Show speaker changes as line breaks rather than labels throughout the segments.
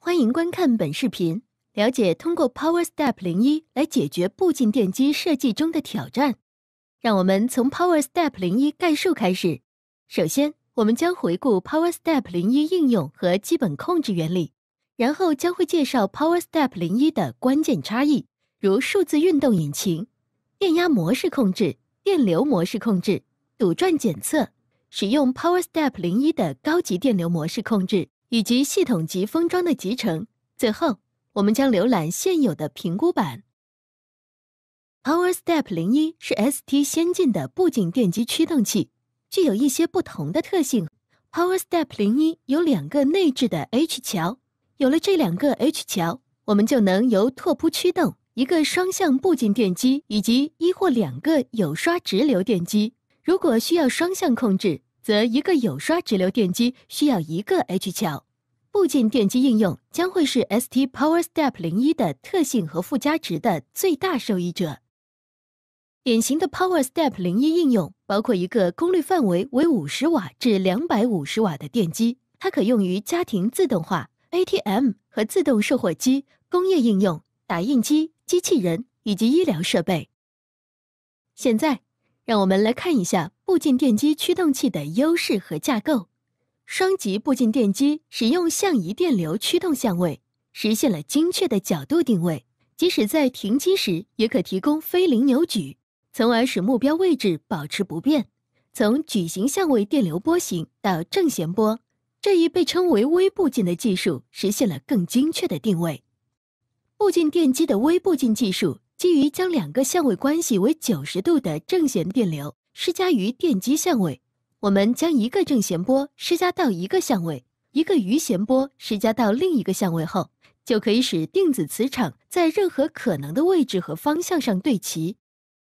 欢迎观看本视频，了解通过 PowerSTEP01来解决步进电机设计中的挑战。让我们从 PowerSTEP01概述开始。首先，我们将回顾 PowerSTEP01应用和基本控制原理，然后将会介绍 PowerSTEP01的关键差异，如数字运动引擎、电压模式控制、电流模式控制、堵转检测、使用 PowerSTEP01的高级电流模式控制，以及系统级封装的集成。最后，我们将浏览现有的评估版。PowerSTEP01是 ST 先进的步进电机驱动器，具有一些不同的特性。PowerSTEP01有2个内置的 H 桥，有了这2个 H 桥，我们就能由拓扑驱动一个双向步进电机以及1或2个有刷直流电机。如果需要双向控制，则一个有刷直流电机需要1个 H 桥。步进电机应用将会是 ST PowerSTEP01的特性和附加值的最大受益者。典型的 PowerSTEP01应用包括一个功率范围为50瓦至250瓦的电机，它可用于家庭自动化、ATM 和自动售货机、工业应用、打印机、机器人以及医疗设备。现在，让我们来看一下步进电机驱动器的优势和架构。双极步进电机使用相移电流驱动相位，实现了精确的角度定位，即使在停机时也可提供非零扭矩，从而使目标位置保持不变。从矩形相位电流波形到正弦波，这一被称为微步进的技术实现了更精确的定位。步进电机的微步进技术基于将2个相位关系为90度的正弦电流施加于电机相位。我们将一个正弦波施加到一个相位，一个余弦波施加到另一个相位后，就可以使电子磁场在任何可能的位置和方向上对齐。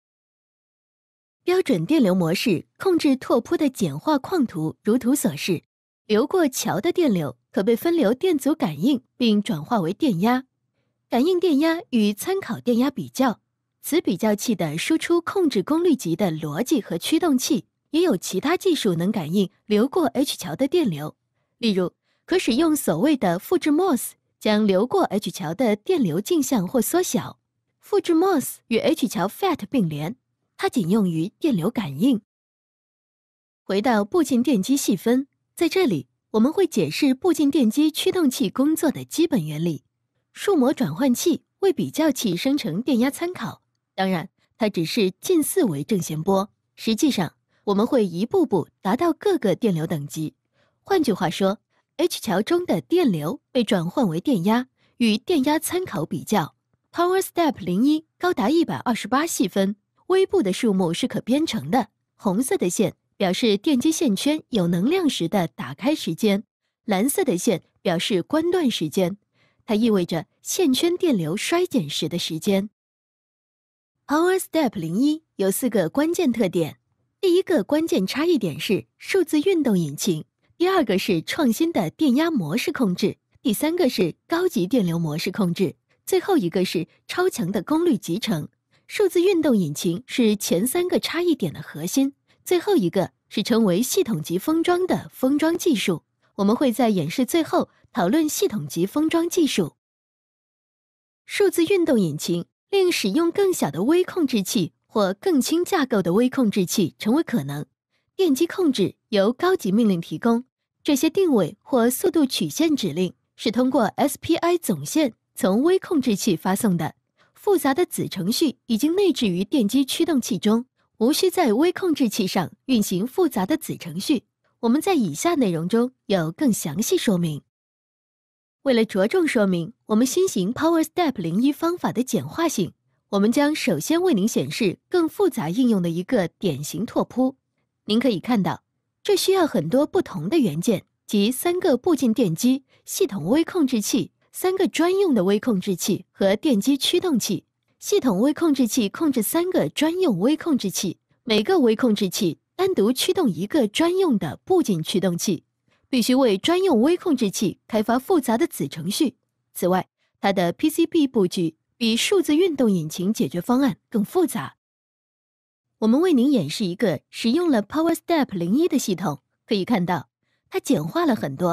标准电流模式控制拓扑的简化框图如图所示，流过桥的电流可被分流电阻感应并转化为电压。感应电压与参考电压比较，此比较器的输出控制功率级的逻辑和驱动器。也有其他技术能感应流过 H 桥的电流，例如可使用所谓的复制 MOS 将流过 H 桥的电流镜像或缩小。复制 MOS 与 H 桥 FET 并联，它仅用于电流感应。回到步进电机细分，在这里我们会解释步进电机驱动器工作的基本原理。数模转换器为比较器生成电压参考，当然它只是近似为正弦波，实际上我们会一步步达到各个电流等级。换句话说 ，H 桥中的电流被转换为电压，与电压参考比较。PowerSTEP01高达128细分，微步的数目是可编程的。红色的线表示电机线圈有能量时的打开时间，蓝色的线表示关断时间，它意味着线圈电流衰减时的时间。PowerSTEP01有4个关键特点。第一个关键差异点是数字运动引擎，第二个是创新的电压模式控制，第3个是高级电流模式控制，最后一个是超强的功率集成。数字运动引擎是前3个差异点的核心，最后一个是称为系统级封装的封装技术。我们会在演示最后讨论系统级封装技术。数字运动引擎令使用更小的微控制器或更轻架构的微控制器成为可能。电机控制由高级命令提供，这些定位或速度曲线指令是通过 SPI 总线从微控制器发送的。复杂的子程序已经内置于电机驱动器中，无需在微控制器上运行复杂的子程序。我们在以下内容中有更详细说明。为了着重说明我们新型 PowerSTEP01方法的简化性，我们将首先为您显示更复杂应用的一个典型拓扑。您可以看到，这需要很多不同的元件，即3个步进电机、系统微控制器、3个专用的微控制器和电机驱动器。系统微控制器控制3个专用微控制器，每个微控制器单独驱动1个专用的步进驱动器，必须为专用微控制器开发复杂的子程序。此外，它的 PCB 布局比数字运动引擎解决方案更复杂。我们为您演示一个使用了 PowerSTEP01的系统，可以看到它简化了很多，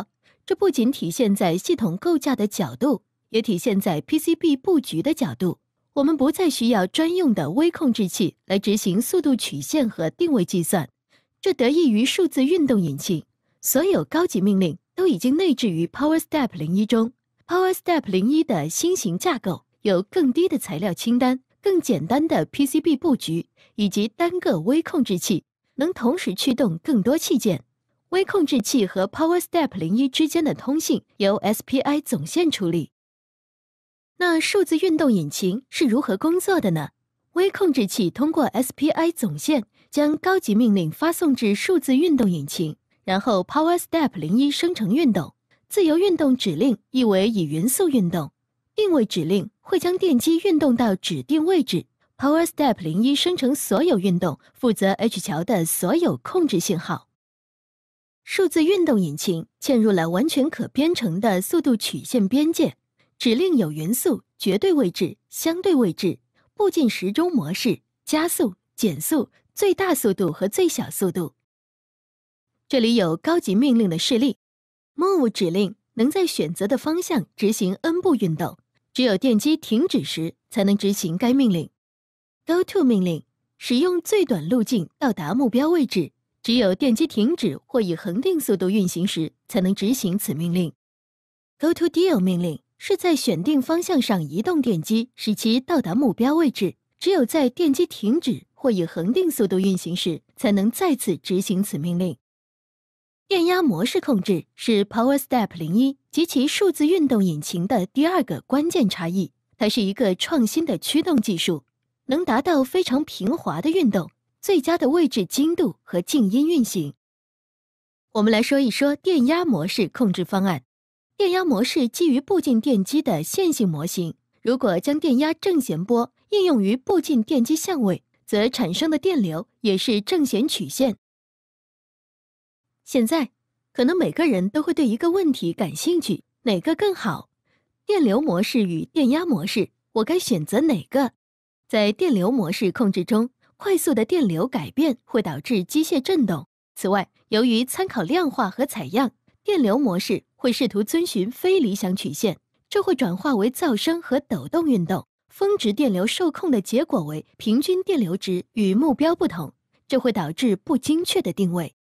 这不仅体现在系统构架的角度，也体现在 PCB 布局的角度。我们不再需要专用的微控制器来执行速度曲线和定位计算，这得益于数字运动引擎。所有高级命令都已经内置于 PowerSTEP01 中。PowerSTEP01 的新型架构有更低的材料清单、更简单的 PCB 布局以及单个微控制器，能同时驱动更多器件。微控制器和 PowerSTEP01 之间的通信由 SPI 总线处理。那数字运动引擎是如何工作的呢？微控制器通过 SPI 总线将高级命令发送至数字运动引擎，然后 PowerSTEP01 生成运动。自由运动指令意为以匀速运动，定位指令会将电机运动到指定位置。PowerSTEP01 生成所有运动，负责 H 桥的所有控制信号。数字运动引擎嵌入了完全可编程的速度曲线边界，指令有匀速、绝对位置、相对位置、步进时钟模式、加速、减速、最大速度和最小速度。这里有高级命令的示例。Move 指令能在选择的方向执行 n 步运动，只有电机停止时才能执行该命令。Go to 命令使用最短路径到达目标位置，只有电机停止或以恒定速度运行时才能执行此命令。Go to deal 命令是在选定方向上移动电机，使其到达目标位置，只有在电机停止或以恒定速度运行时才能再次执行此命令。电压模式控制是 PowerSTEP01 及其数字运动引擎的第二个关键差异，它是一个创新的驱动技术，能达到非常平滑的运动、最佳的位置精度和静音运行。我们来说一说电压模式控制方案。电压模式基于步进电机的线性模型，如果将电压正弦波应用于步进电机相位，则产生的电流也是正弦曲线。现在，可能每个人都会对一个问题感兴趣，哪个更好？电流模式与电压模式，我该选择哪个？在电流模式控制中，快速的电流改变会导致机械振动。此外，由于参考量化和采样，电流模式会试图遵循非理想曲线，这会转化为噪声和抖动运动。峰值电流受控的结果为平均电流值与目标不同，这会导致不精确的定位。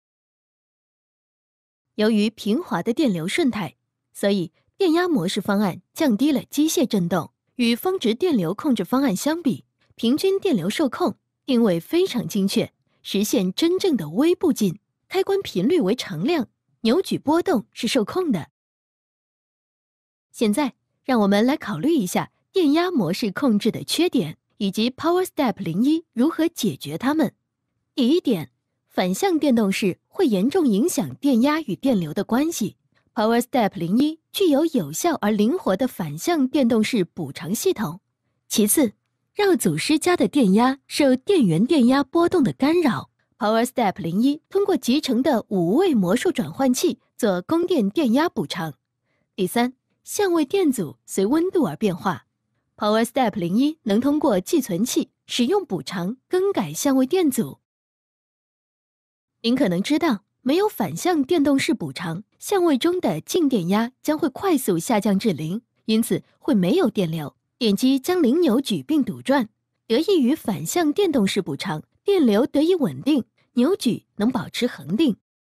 由于平滑的电流顺态，所以电压模式方案降低了机械振动。与峰值电流控制方案相比，平均电流受控，定位非常精确，实现真正的微步进，开关频率为常量，扭矩波动是受控的。现在，让我们来考虑一下电压模式控制的缺点，以及 PowerSTEP01 如何解决它们。第一点，反向电动式会严重影响电压与电流的关系。PowerSTEP01 具有有效而灵活的反向电动式补偿系统。其次，绕组施加的电压受电源电压波动的干扰。PowerSTEP01 通过集成的5位魔术转换器做供电电压补偿。第三，相位电阻随温度而变化。PowerSTEP01 能通过寄存器使用补偿更改相位电阻。您可能知道，没有反向电动式补偿，相位中的静电压将会快速下降至0，因此会没有电流，电机将零扭矩并堵转。得益于反向电动式补偿，电流得以稳定，扭矩能保持恒定。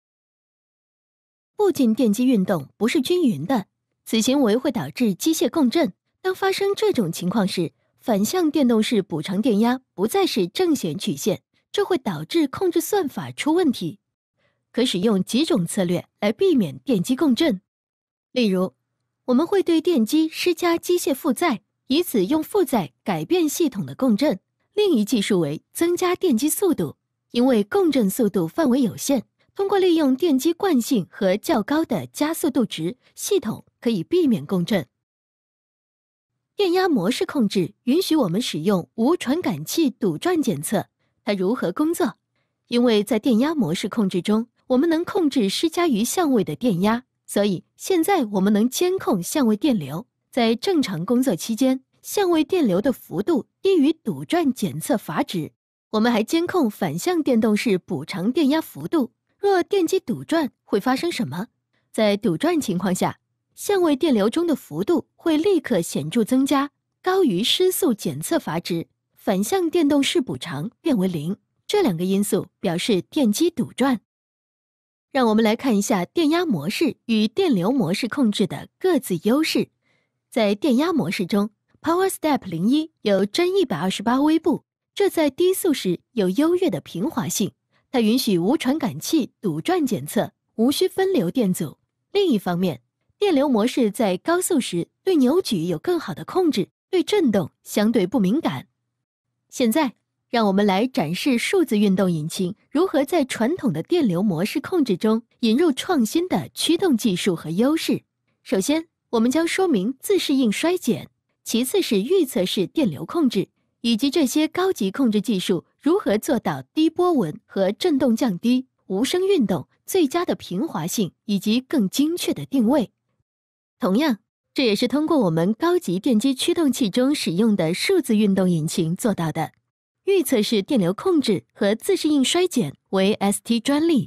步进电机运动不是均匀的，此行为会导致机械共振。当发生这种情况时，反向电动式补偿电压不再是正弦曲线，这会导致控制算法出问题。可使用几种策略来避免电机共振。例如，我们会对电机施加机械负载，以此用负载改变系统的共振。另一技术为增加电机速度，因为共振速度范围有限，通过利用电机惯性和较高的加速度值，系统可以避免共振。电压模式控制允许我们使用无传感器堵转检测。它如何工作？因为在电压模式控制中，我们能控制施加于相位的电压，所以现在我们能监控相位电流。在正常工作期间，相位电流的幅度低于堵转检测阀值。我们还监控反向电动式补偿电压幅度。若电机堵转会发生什么？ 在堵转情况下，相位电流中的幅度会立刻显著增加，高于失速检测阀值，反向电动势补偿变为0。这两个因素表示电机堵转。让我们来看一下电压模式与电流模式控制的各自优势。在电压模式中， PowerSTEP01 有真128微步，这在低速时有优越的平滑性，它允许无传感器堵转检测，无需分流电阻。另一方面，电流模式在高速时对扭矩有更好的控制，对振动相对不敏感。现在让我们来展示数字运动引擎如何在传统的电流模式控制中引入创新的驱动技术和优势。首先，我们将说明自适应衰减，其次是预测式电流控制，以及这些高级控制技术如何做到低波纹和振动降低、无声运动、最佳的平滑性以及更精确的定位。同样，这也是通过我们高级电机驱动器中使用的数字运动引擎做到的。预测式电流控制和自适应衰减为 ST 专利。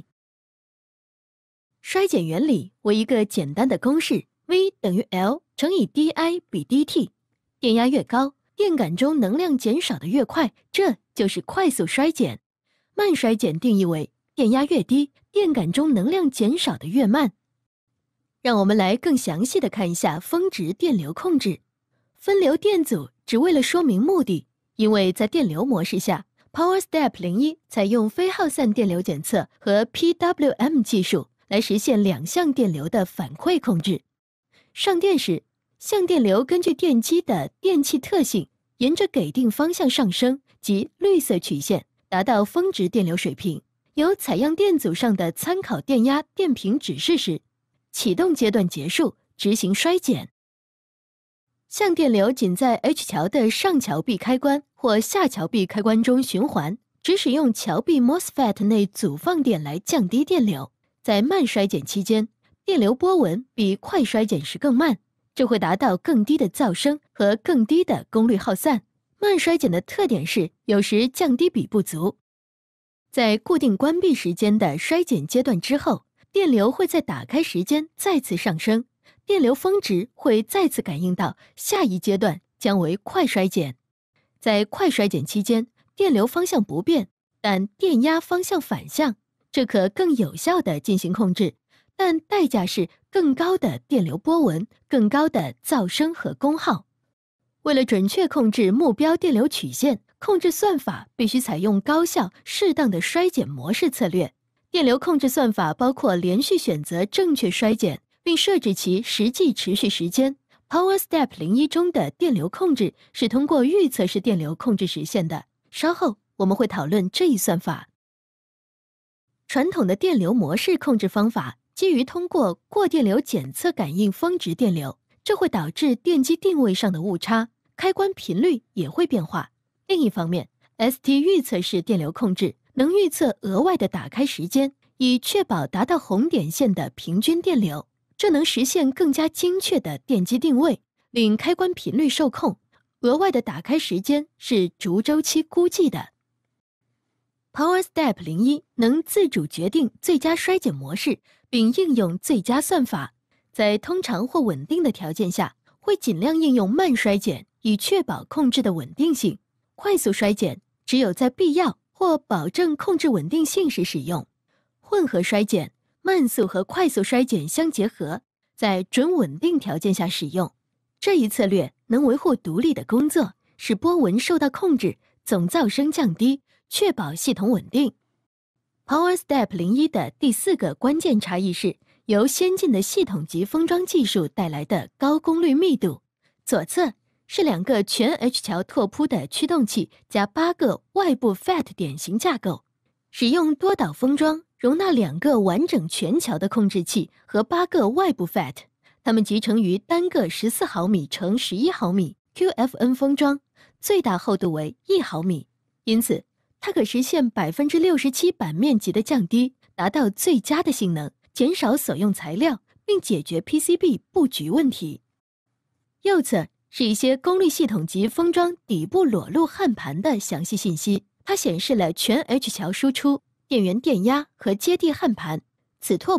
衰减原理为一个简单的公式 V 等于 L 乘以 dI 比 dt， 电压越高，电感中能量减少的越快，这就是快速衰减。慢衰减定义为电压越低，电感中能量减少的越慢。让我们来更详细的看一下峰值电流控制。分流电阻只为了说明目的，因为在电流模式下， PowerSTEP01 采用非耗散电流检测和 PWM 技术来实现两相电流的反馈控制。上电时，相电流根据电机的电气特性，沿着给定方向上升，即绿色曲线，达到峰值电流水平。由采样电阻上的参考电压电平指示时，启动阶段结束，执行衰减。相电流仅在 H 桥的上桥壁开关或下桥壁开关中循环，只使用桥壁 MOSFET 内阻放电来降低电流。在慢衰减期间，电流波纹比快衰减时更慢，这会达到更低的噪声和更低的功率耗散。慢衰减的特点是有时降低比不足。在固定关闭时间的衰减阶段之后，电流会在打开时间再次上升，电流峰值会再次感应到下一阶段将为快衰减。在快衰减期间，电流方向不变，但电压方向反向，这可更有效地进行控制，但代价是更高的电流波纹、更高的噪声和功耗。为了准确控制目标电流曲线，控制算法必须采用高效、适当的衰减模式策略。电流控制算法包括连续选择正确衰减，并设置其实际持续时间。PowerSTEP01 中的电流控制是通过预测式电流控制实现的，稍后我们会讨论这一算法。传统的电流模式控制方法基于通过过电流检测感应峰值电流，这会导致电机定位上的误差，开关频率也会变化。另一方面， ST 预测式电流控制能预测额外的打开时间，以确保达到红点线的平均电流，这能实现更加精确的电机定位，令开关频率受控。额外的打开时间是逐周期估计的。PowerSTEP01 能自主决定最佳衰减模式，并应用最佳算法。在通常或稳定的条件下，会尽量应用慢衰减，以确保控制的稳定性。快速衰减只有在必要或保证控制稳定性时使用。混合衰减，慢速和快速衰减相结合，在准稳定条件下使用。这一策略能维护独立的工作，使波纹受到控制，总噪声降低，确保系统稳定。PowerSTEP01 的第4个关键差异是由先进的系统级封装技术带来的高功率密度。左侧是2个全 H 桥拓扑的驱动器加8个外部 FET 典型架构，使用多导封装容纳2个完整全桥的控制器和8个外部 FET， 它们集成于单个14毫米乘11毫米 QFN 封装，最大厚度为1毫米，因此它可实现 67% 板面积的降低，达到最佳的性能，减少所用材料，并解决 PCB 布局问题。右侧是一些功率系统级封装底部裸露焊盘的详细信息，它显示了全 H 桥输出、电源电压和接地焊盘。此拓扑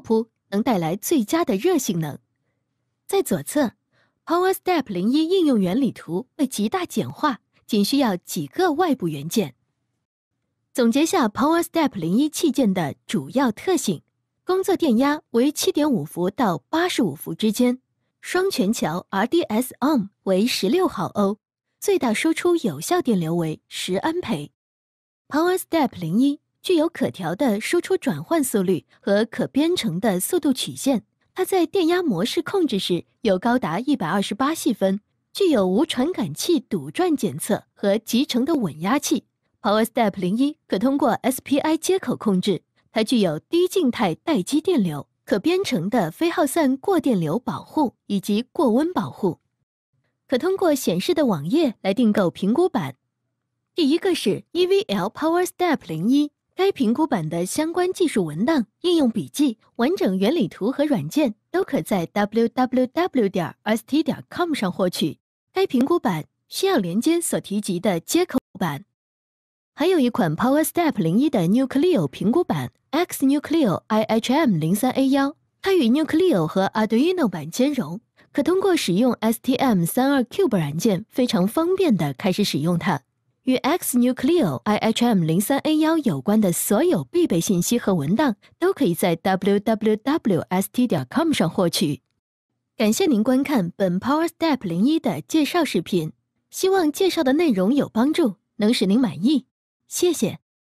能带来最佳的热性能。在左侧 ，PowerSTEP01 应用原理图被极大简化，仅需要几个外部元件。总结下 PowerSTEP01 器件的主要特性：工作电压为 7.5 伏到85伏之间，双全桥 RDS-OHM 为16毫欧，最大输出有效电流为10安培。PowerSTEP01 具有可调的输出转换速率和可编程的速度曲线，它在电压模式控制时有高达128细分，具有无传感器堵转检测和集成的稳压器。PowerSTEP01 可通过 SPI 接口控制，它具有低静态待机电流、可编程的非耗散过电流保护以及过温保护，可通过显示的网页来订购评估版。第一个是 EVL PowerSTEP01， 该评估版的相关技术文档、应用笔记、完整原理图和软件都可在 www.st.com 上获取。该评估版需要连接所提及的接口版。还有一款 PowerSTEP01 的 Nucleo 评估版 XNucleo IHM03A1， 它与 Nucleo 和 Arduino 版兼容，可通过使用 STM32Cube 软件非常方便地开始使用它。与 XNucleo IHM03A1 有关的所有必备信息和文档都可以在 www.st.com 上获取。感谢您观看本 PowerSTEP01 的介绍视频，希望介绍的内容有帮助，能使您满意。谢谢。